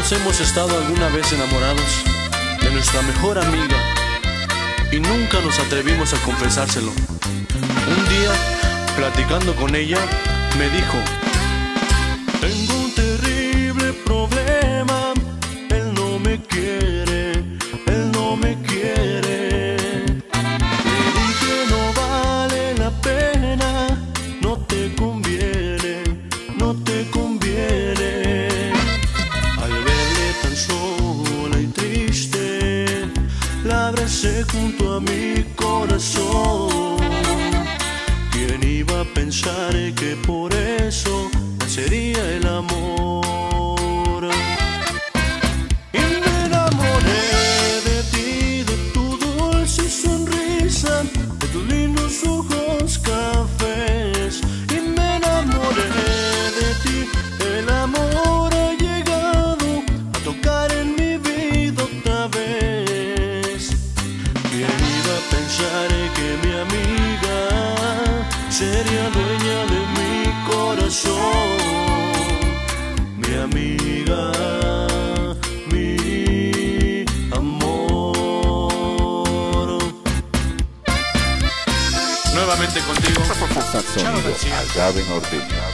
Todos hemos estado alguna vez enamorados de nuestra mejor amiga y nunca nos atrevimos a confesárselo. Un día, platicando con ella, me dijo: tengo un terrible problema, él no me quiere, él no me quiere. Le dije: no vale la pena, no te conviene, no te conviene. Al verle tan sola y triste, la abracé junto a mi corazón. ¿Quién iba a pensar que por eso sería el amor? Y me enamoré de ti, de tu dulce sonrisa, de tus lindos ojos cafés. Y me enamoré de ti, el amor ha llegado a tocar en mi vida otra vez. ¿Quién iba a pensar que mi amiga sería dueña de mi corazón? Mi amiga, mi amor. Nuevamente contigo, Sonido Agave Norteño.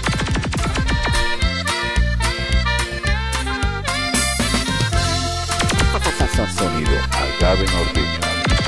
Sonido Agave Norteño.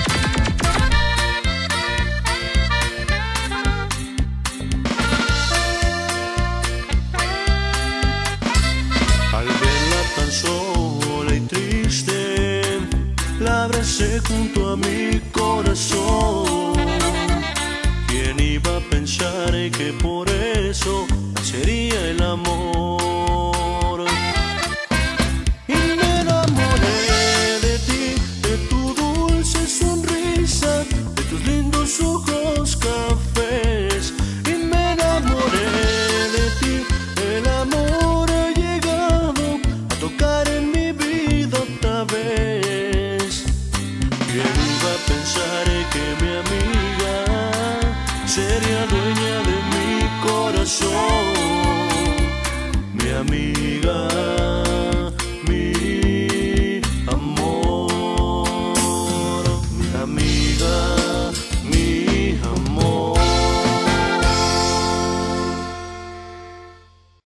Al verla tan sola y triste, la abracé junto a mi corazón. ¿Quién iba a pensar que por eso sería el amor? Y me enamoré de ti, de tu dulce sonrisa, de tus lindos ojos cafés. Y me enamoré de ti, el amor ha llegado a tocar en mi vida otra vez. ¿Quién iba a pensar que mi amiga sería dueña de mi corazón? Mi amiga.